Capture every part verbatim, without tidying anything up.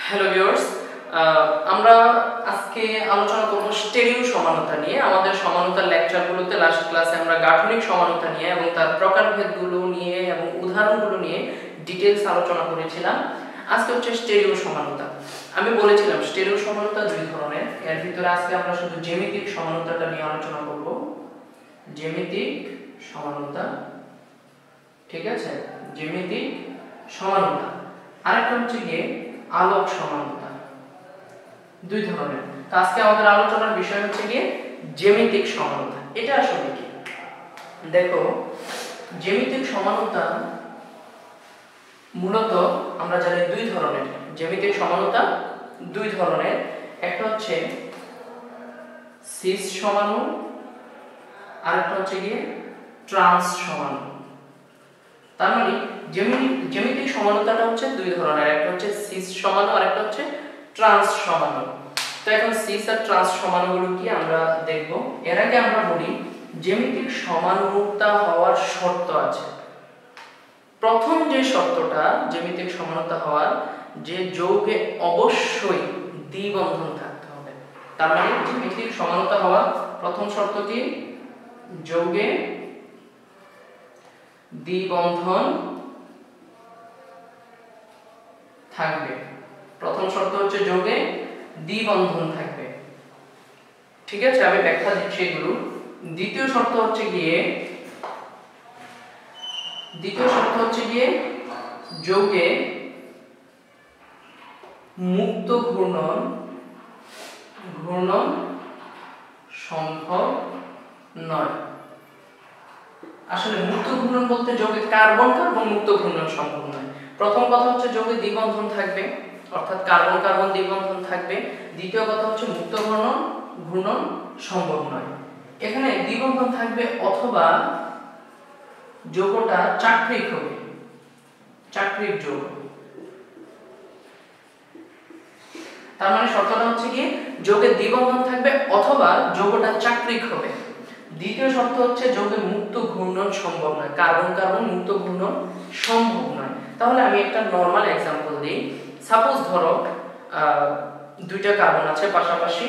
Hello viewers, আমরা আজকে আলোচনা করব স্টেরিও সমানতা নিয়ে। আমাদের সমানতার লেকচারগুলোতে লাস্ট ক্লাসে আমরা গাঠনিক সমানতা নিয়ে এবং তার প্রকারভেদগুলো নিয়ে এবং উদাহরণগুলো নিয়ে ডিটেইলস আলোচনা করেছিলাম। আজকে হচ্ছে স্টেরিও সমানতা। আমি বলেছিলাম স্টেরিও সমানতা দুই ধরনের। এর ভিতরে আজকে আমরা শুধু জ্যামিতিক সমানতাটা নিয়ে আলোচনা করব। জ্যামিতিক সমানতা, ঠিক আছে? জ্যামিতিক সমানতা। আরেকটা হচ্ছে গিয়ে আলোক সমানতা। দুই ধরনের। তো আজকে আমাদের আলোচনার বিষয় হচ্ছে গিয়ে জ্যামিতিক সমানতা। এটা আসলে কি? দেখো, জ্যামিতিক সমানতা মূলত আমরা জানি দুই ধরনের। জ্যামিতিক সমানতা দুই ধরনের। একটা হচ্ছে সিস সমাণু, আরেকটা হচ্ছে গিয়ে ট্রান্স সমাণু। তার মানে জ্যামিতিক সমানতাটা হচ্ছে দুই ধরনের। একটা হচ্ছে সিস সমাণু আর একটা হচ্ছে ট্রান্স সমাণু। তো এখন সিস আর ট্রান্স সমাণুগুলো কি আমরা দেখব। এর আগে আমরা বলি জ্যামিতিক সমানুতা হওয়ার শর্ত আছে। প্রথম যে শর্তটা জ্যামিতিক সমানতা হওয়ার, যে যৌগে অবশ্যই দ্বিবন্ধন থাকতে হবে। তার মানে জ্যামিতিক সমানতা হওয়ার প্রথম শর্ত কি? যৌগে দ্বিবন্ধন থাকবে। প্রথম শর্ত হচ্ছে যৌগে দ্বিবন্ধন থাকবে, ঠিক আছে? আমি ব্যাখ্যা দিচ্ছি এগুলো। দ্বিতীয় শর্ত হচ্ছে গিয়ে দ্বিতীয় শর্ত হচ্ছে গিয়ে যৌগে মুক্ত ঘূর্ণন ঘূর্ণন সম্ভব নয়। আসলে মুক্ত ঘূর্ণন বলতে যৌগে কার্বন কার্বন মুক্ত ঘূর্ণন সম্ভব নয়। প্রথম কথা হচ্ছে যৌগে দ্বিবন্ধন থাকবে, অর্থাৎ কার্বন কার্বন দ্বিবন্ধন থাকবে। দ্বিতীয় কথা হচ্ছে মুক্ত ঘূর্ণন ঘূর্ণন সম্ভব নয়। এখানে দ্বিবন্ধন থাকবে অথবা যৌগটা চাক্রিক হবে, চাক্রিক যৌগ। তার মানে শর্তটা হচ্ছে কি যৌগে দ্বিবন্ধন থাকবে অথবা যৌগটা চাক্রিক হবে। দ্বিতীয় শর্ত হচ্ছে যৌগে মুক্ত ঘূর্ণন সম্ভব নয়, কার্বন কার্বন মুক্ত ঘূর্ণন সম্ভব নয়। তাহলে আমি একটা নরমাল एग्जांपल দিই। সাপোজ ধরো দুইটা কার্বন আছে পাশাপাশি,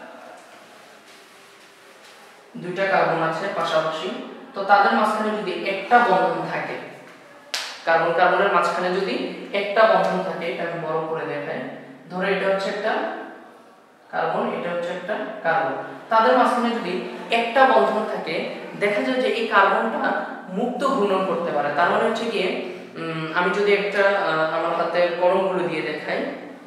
দুইটা কার্বন আছে পাশাপাশি। তো তাদের মাঝখানে যদি একটা বন্ধন থাকে, কার্বন কার্বনের মাঝখানে যদি একটা বন্ধন থাকে, এটা আমি বড় করে দেখাই। ধরো এটা হচ্ছে একটা কার্বন, এটা হচ্ছে একটা কার্বন। তাদের মাঝখানে যদি একটা বন্ধন থাকে, দেখা যায় যে এই কার্বনটা মুক্ত ঘূর্ণন করতে পারে। তার মানে হচ্ছে কি, আমি যদি একটা আমার হাতে কলমগুলো দিয়ে দেখাই,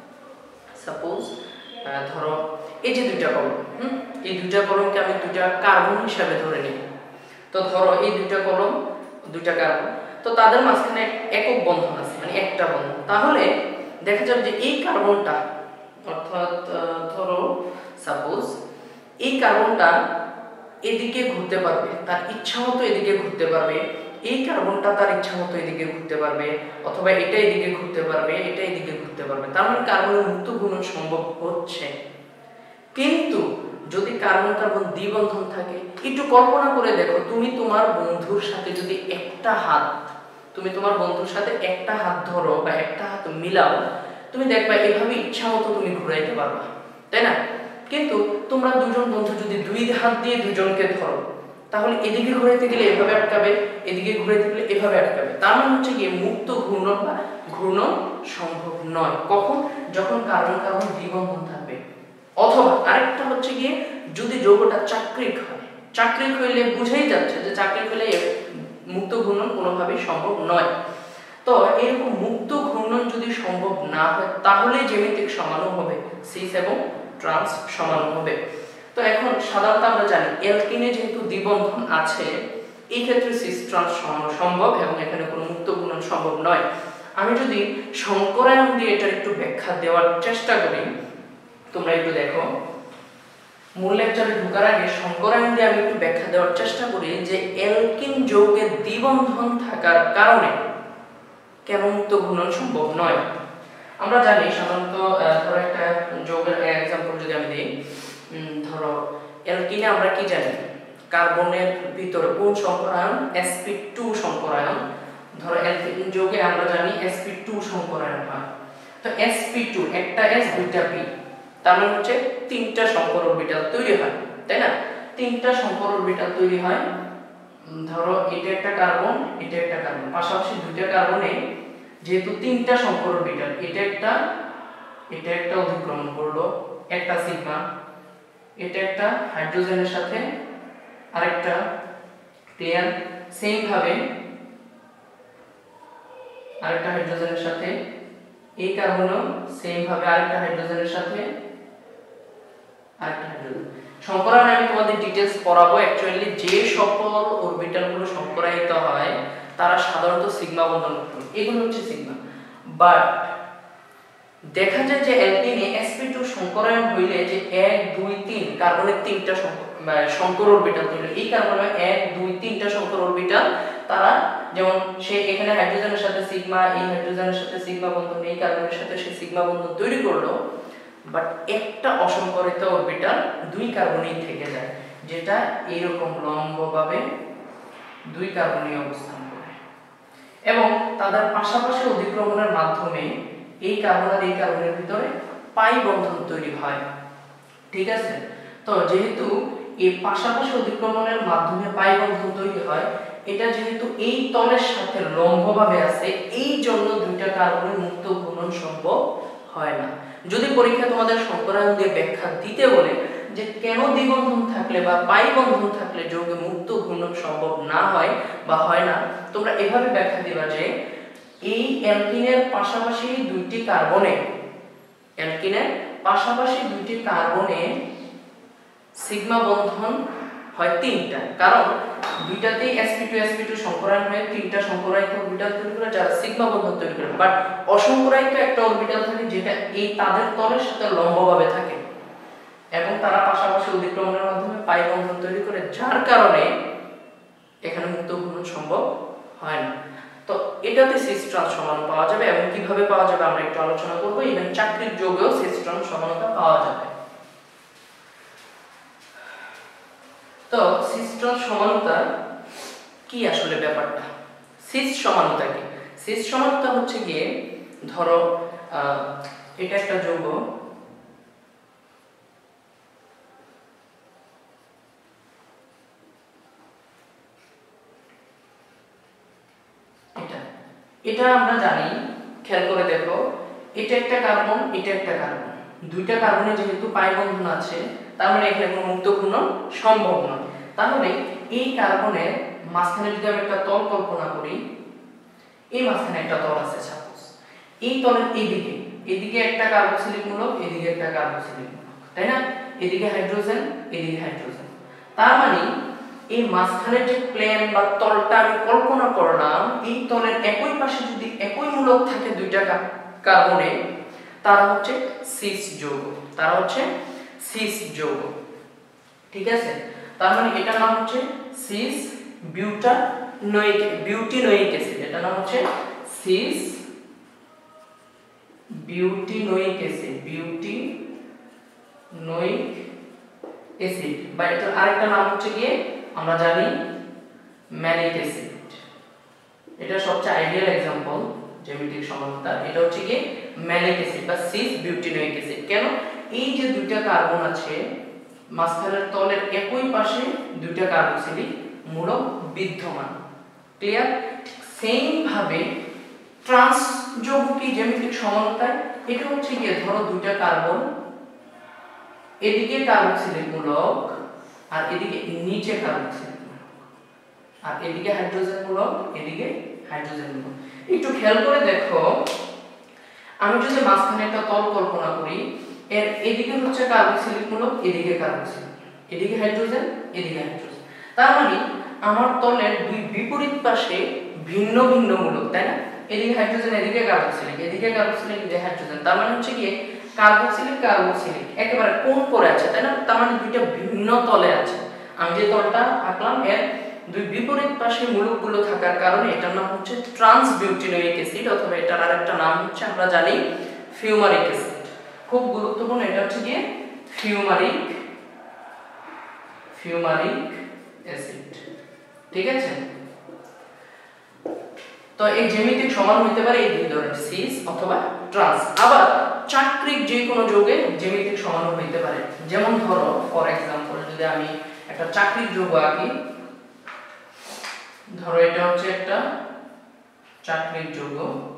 সাপোজ ধরো এই যে দুইটা কলম, হুম এই দুইটা কলমকে আমি দুইটা কার্বন হিসাবে ধরে নিই। তো ধরো এই দুইটা কলম, দুইটা কার্বন, তো তাদের মাঝখানে একক বন্ধন আছে, মানে একটা বন্ধন। তাহলে দেখা যাবে যে এই কার্বনটা, অর্থাৎ ধরো সাপোজ এই কার্বনটা এদিকে ঘুরতে পারবে, তার ইচ্ছা মতো এদিকে ঘুরতে পারবে। এই কার্বনটা তার ইচ্ছা মতো এদিকে ঘুরতে পারবে, অথবা এটা এদিকে ঘুরতে পারবে, এটা এদিকে ঘুরতে পারবে। তার মানে কার্বনের মুক্ত ঘূর্ণন সম্ভব হচ্ছে। কিন্তু যদি কার্বন কার্বন দ্বিবন্ধন থাকে, একটু কল্পনা করে দেখো, তুমি তোমার বন্ধুর সাথে যদি একটা হাত তুমি তোমার বন্ধুর সাথে একটা হাত ধরো বা একটা হাত মিলাও, তুমি দেখবা এভাবে ইচ্ছা মতো তুমি ঘুরাইতে পারবা, তাই না? কিন্তু তোমরা দুজন বন্ধু যদি দুই হাত দিয়ে দুজনকে ধরো, তাহলে এদিকে ঘুরাইতে গেলে এভাবে আটকাবে, এদিকে ঘুরাইতে গেলে এভাবে আটকাবে। তার মানে হচ্ছে গিয়ে মুক্ত ঘূর্ণন বা ঘূর্ণন সম্ভব নয়। কখন? যখন কার্বন কার্বন দ্বিবন্ধন থাকবে। অথবা আরেকটা হচ্ছে গিয়ে যদি যৌগটা চাক্রিক হয়। চাক্রিক হইলে বুঝাই যাচ্ছে যে চাক্রিক হলে মুক্ত ঘূর্ণন কোনোভাবেই সম্ভব নয়। তো এরকম মুক্ত ঘূর্ণন যদি সম্ভব না হয়, তাহলে জ্যামিতিক সমাণু হবে, সিস এবং ট্রান্স সমাণু হবে। তো এখন সাধারণত আমরা জানি অ্যালকিনে যেহেতু দ্বিবন্ধন আছে, এই ক্ষেত্রে সিস ট্রান্স সমাণু সম্ভব এবং এখানে কোনো মুক্ত ঘূর্ণন সম্ভব নয়। আমি যদি সংকরায়ন দিয়ে এটা একটু ব্যাখ্যা দেওয়ার চেষ্টা করি, তোমরা একটু দেখো, মূল লেকচারে ঢোকার আগে সংকরায়ন দিয়ে আমি একটু ব্যাখ্যা দেওয়ার চেষ্টা করি যে অ্যালকিন যৌগের দ্বিবন্ধন থাকার কারণে কেন মুক্ত ঘূর্ণন সম্ভব নয়। আমরা জানি সাধারণত ধরো একটা যৌগের एग्जांपल যদি আমি দিই, ধরো অ্যালকিনে আমরা কি জানি, কার্বনের ভিতরে কোন সংকরায়ন? এস পি টু সংকরায়ন। ধরো অ্যালকিন যৌগে আমরা জানি এস পি টু সংকরায়ন হয়। তো এস পি টু, একটা s দুইটা p, তার মানে হচ্ছে তিনটা সংকর অরবিটাল তৈরি হয়, তাই না? তিনটা সংকর অরবিটাল তৈরি হয়। ধরো এটা একটা কার্বন, এটা একটা কার্বন, পাশাপাশি দুইটা কার্বনে যেহেতু তিনটা সংকর অরবিটাল, এটা একটা এটা একটা অতিক্রমণ করলো, একটা সিগমা, এটা একটা হাইড্রোজেনের সাথে আরেকটা, ক্লিয়ার? সেম ভাবে আরেকটা হাইড্রোজেনের সাথে এই কার্বনও সেম ভাবে আরেকটা হাইড্রোজেনের সাথে আরেকটা হাইড্রোজেন। সংকরায়ন আমি তোমাদের ডিটেইলস পড়াবো। অ্যাকচুয়ালি যে সকল অরবিটালগুলো সংকরায়িত হয় তারা সাধারণত সিগমা বন্ধন গঠন, এগুলো হচ্ছে সিগমা। বাট দেখা যায় যে অ্যালকিনে এস পি টু সংকরায়ন হইলে যে এক দুই তিন কার্বনের তিনটা সংকর অরবিটাল তৈরি, এই কার্বনে এক দুই তিনটা সংকর অরবিটাল, তারা যেমন সে এখানে হাইড্রোজেনের সাথে সিগমা, এই হাইড্রোজেনের সাথে সিগমা বন্ধন, এই কার্বনের সাথে সে সিগমা বন্ধন তৈরি করলো, বাট একটা অসংকরিত অরবিটাল দুই কার্বনেই থেকে যায়, যেটা এইরকম লম্বভাবে দুই কার্বনে অবস্থান করে এবং তাদের পাশাপাশি অধিক্রমণের মাধ্যমে এই কার্বন আর এই কার্বনের ভিতরে পাই বন্ধন তৈরি হয়, ঠিক আছে? তো যেহেতু এই পাশাপাশি অধিক্রমণের মাধ্যমে পাই বন্ধন তৈরি হয়, এটা যেহেতু এই তলের সাথে লম্বভাবে আছে, এই জন্য দুইটা কার্বনের মুক্ত ঘূর্ণন সম্ভব হয় না। যদি পরীক্ষা তোমাদের সংকরায়ন দিয়ে ব্যাখ্যা দিতে বলে যে কেন দ্বিবন্ধন থাকলে বা পাই বন্ধন থাকলে যৌগে মুক্ত ঘূর্ণন সম্ভব না হয় বা হয় না, তোমরা এভাবে ব্যাখ্যা দিবা যে এই অ্যালকিনের পাশাপাশি দুইটি কার্বনে অ্যালকিনের পাশাপাশি দুইটি কার্বনে সিগমা বন্ধন হয় তিনটা, কারণ দুইটাতেই S P two S P two সংকরায়ন হয়ে তিনটা সংকরায়িত অরবিটাল তৈরি করে যারা সিগমা বন্ধন তৈরি করে। বাট অসংকরায়িত একটা অরবিটাল থাকে যেটা এই তাদের তলের সাথে লম্বভাবে থাকে এবং তারা পাশাপাশি অধিক্রমণের মাধ্যমে পাই বন্ধন তৈরি করে, যার কারণে এখানে মুক্ত ঘূর্ণন সম্ভব হয় না। তো এটাতে সিস ট্রান্স সমাণু পাওয়া যাবে এবং কিভাবে পাওয়া যাবে আমরা একটু আলোচনা করব। ইভেন চাকরির যোগেও সিস ট্রান্স সমানতা পাওয়া যাবে। তো সিস ট্রান্স সমানতা কি আসলে ব্যাপারটা? সিস সমানতা কি? সিস সমানতা হচ্ছে গিয়ে ধরো এটা একটা যৌগ, এটা এটা আমরা জানি, খেয়াল করে দেখো, এটা একটা কার্বন, এটা একটা কার্বন, দুইটা কার্বনে যেহেতু পাই বন্ধন আছে, তার মানে এখানে কোনো মুক্ত ঘূর্ণন সম্ভব নয়। তাহলে এই কার্বনের মাঝখানে যদি আমি একটা তল কল্পনা করি, এই মাঝখানে একটা তল আছে সাপোজ, এই তলের এইদিকে এদিকে একটা কার্বক্সিলিক মূলক, এদিকে একটা কার্বক্সিলিক মূলক, তাই না? এদিকে হাইড্রোজেন, এদিকে হাইড্রোজেন। তার মানে এই মাঝখানের যে প্লেন বা তলটা আমি কল্পনা করলাম, এই তলের একই পাশে যদি একই মূলক থাকে দুইটা কার্বনে, তারা হচ্ছে সিস যৌগ, তারা হচ্ছে সিস যৌগ, ঠিক আছে? তার মানে এটার নাম হচ্ছে সিস বিউটানোয়িক বিউটিনোয়িক অ্যাসিড, এটার নাম হচ্ছে cis butenoic acid, butenoic acid, বা এটার আরেকটা নাম হচ্ছে গিয়ে আমরা জানি ম্যালিক অ্যাসিড। এটা সবচেয়ে আইডিয়াল एग्जांपल জ্যামিতিক সমানতা, এটা হচ্ছে গিয়ে ম্যালিক অ্যাসিড বা সিস বিউটিনোয়িক অ্যাসিড। কেন? এই যে দুইটা কার্বন আছে, মাঝখানের তলের একই পাশে দুইটা কার্বক্সিলিক মূলক বিদ্যমান, ক্লিয়ার? সেম ভাবে ট্রান্স যৌগ কি জ্যামিতিক সমানতায়, এটা হচ্ছে গিয়ে ধরো দুইটা কার্বন, এদিকে কার্বক্সিলিক মূলক আর এদিকে নিচে কার্বক্সিলিক মূলক, আর এদিকে হাইড্রোজেন মূলক, এদিকে হাইড্রোজেন মূলক। একটু খেয়াল করে দেখো, আমি যদি মাঝখানে একটা তল কল্পনা করি, এর এদিকে হচ্ছে কার্বক্সিলিক মূলক, এদিকে কার্বক্সিলিক, এদিকে হাইড্রোজেন, এদিকে হাইড্রোজেন। তার মানে আমার তলের দুই বিপরীত পাশে ভিন্ন ভিন্ন মূলক, তাই না? এদিকে হাইড্রোজেন, এদিকে কার্বক্সিলিক, এদিকে কার্বক্সিলিক, এদিকে হাইড্রোজেন। তার মানে হচ্ছে কি কার্বক্সিলিক কার্বক্সিলিক একেবারে কোণ করে আছে, তাই না? তার মানে দুইটা ভিন্ন তলে আছে। আমি যে তলটা আঁকলাম, এর দুই বিপরীত পাশে মূলকগুলো থাকার কারণে এটার নাম হচ্ছে ট্রান্স বিউটিনোয়িক অ্যাসিড, অথবা এটার আরেকটা নাম হচ্ছে আমরা জানি ফিউমারিক অ্যাসিড। খুব গুরুত্বপূর্ণ, এটা হচ্ছে কি ফিউমারিক ফিউমারিক অ্যাসিড, ঠিক আছে? তো এই জ্যামিতিক সমান হতে পারে এই দুই ধরনের, সিস অথবা ট্রান্স। আবার চাক্রিক যে কোনো যৌগে জ্যামিতিক সমাণু হইতে পারে। যেমন ধরো ফর এক্সাম্পল যদি আমি একটা চাক্রিক যৌগ আঁকি, ধরো এটা হচ্ছে একটা চাক্রিক যৌগ,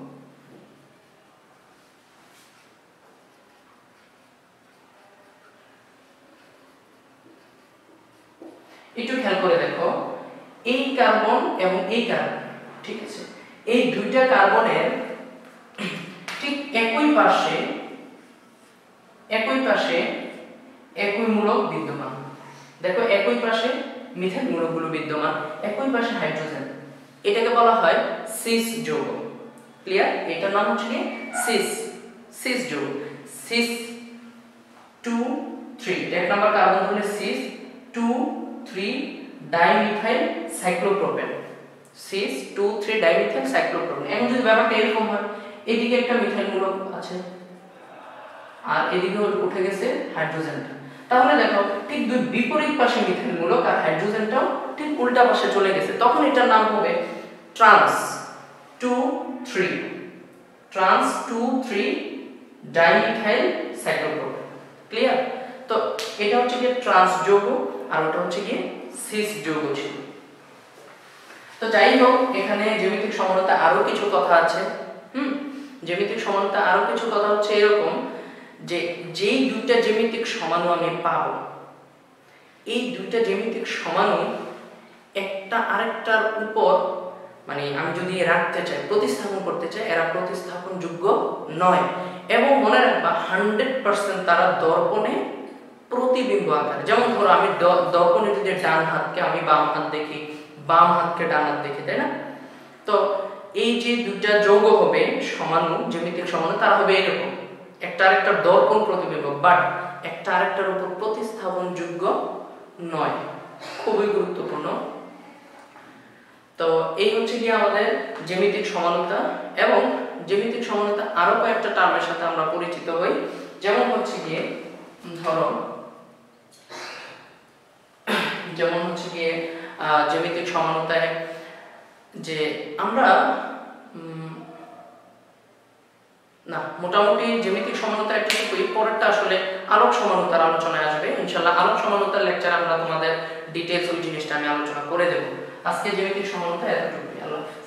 একটু খেয়াল করে দেখো এই কার্বন এবং এই কার্বন, ঠিক আছে, এই দুইটা কার্বনের ঠিক একই পাশে একই পাশে একই মূলক বিদ্যমান। দেখো একই পাশে মিথেন মূলকগুলো বিদ্যমান, একই পাশে হাইড্রোজেন, এটাকে বলা হয় সিস যৌগ। ক্লিয়ার? এটার নাম হচ্ছে কি সিস সিস যৌগ। সিস টু থ্রি, এক নাম্বার কার্বন হলো cis two three dimethyl cyclopropane, cis two three dimethyl cyclopropane. এখন যদি ব্যাপারটা এরকম হয়, এদিকে একটা মিথাইল মূলক আছে আর এদিকে উঠে গেছে হাইড্রোজেনটা, তাহলে দেখো ঠিক দুই বিপরীত পাশে মিথাইল মূলক আর হাইড্রোজেনটাও ঠিক উল্টা পাশে চলে গেছে, তখন এটার নাম হবে trans two three trans two three dimethyl cyclopropane. Clear? তো এটা হচ্ছে কি ট্রান্স যৌগ আর ওটা হচ্ছে কি সিস যৌগ ছিল। তো যাই হোক, এখানে জ্যামিতিক সমানতা আরো কিছু কথা আছে। হুম জ্যামিতিক সমানতা আরো কিছু কথা হচ্ছে এরকম যে যেই দুইটা জ্যামিতিক সমাণু আমি পাবো, এই দুইটা জ্যামিতিক সমাণু একটা আরেকটার উপর মানে আমি যদি রাখতে চাই, প্রতিস্থাপন করতে চাই, এরা প্রতিস্থাপন যোগ্য নয়। এবং মনে রাখবা হান্ড্রেড পার্সেন্ট তারা দর্পণে প্রতিবিম্ব আকারে। যেমন ধরো আমি দর্পণে যদি ডান হাতকে আমি বাম হাত দেখি, বাম হাতকে ডান হাত দেখি, তাই না? তো এই যে দুইটা যৌগ হবে সমাণু, জ্যামিতিক সমাণু, তারা হবে এরকম, একটা আরেকটার দর্পণ প্রতিবিম্ব, বাট একটা আরেকটার উপর প্রতিস্থাপন যোগ্য নয়। খুবই গুরুত্বপূর্ণ। তো এই হচ্ছে কি আমাদের জ্যামিতিক সমানতা। এবং জ্যামিতিক সমানতা আরো কয়েকটা টার্মের সাথে আমরা পরিচিত হই, যেমন হচ্ছে গিয়ে ধরো যেমন হচ্ছে গিয়ে জ্যামিতিক সমানতায় যে আমরা না মোটামুটি জ্যামিতিক সমানতা একটুকুই, পরেরটা আসলে আলোক সমানতার আলোচনায় আসবে ইনশাআল্লাহ। আলোক সমানতার লেকচার আমরা তোমাদের ডিটেইলস ওই জিনিসটা আমি আলোচনা করে দেব। আজকে জ্যামিতিক সমানতা এতটুকুই। আল্লাহ।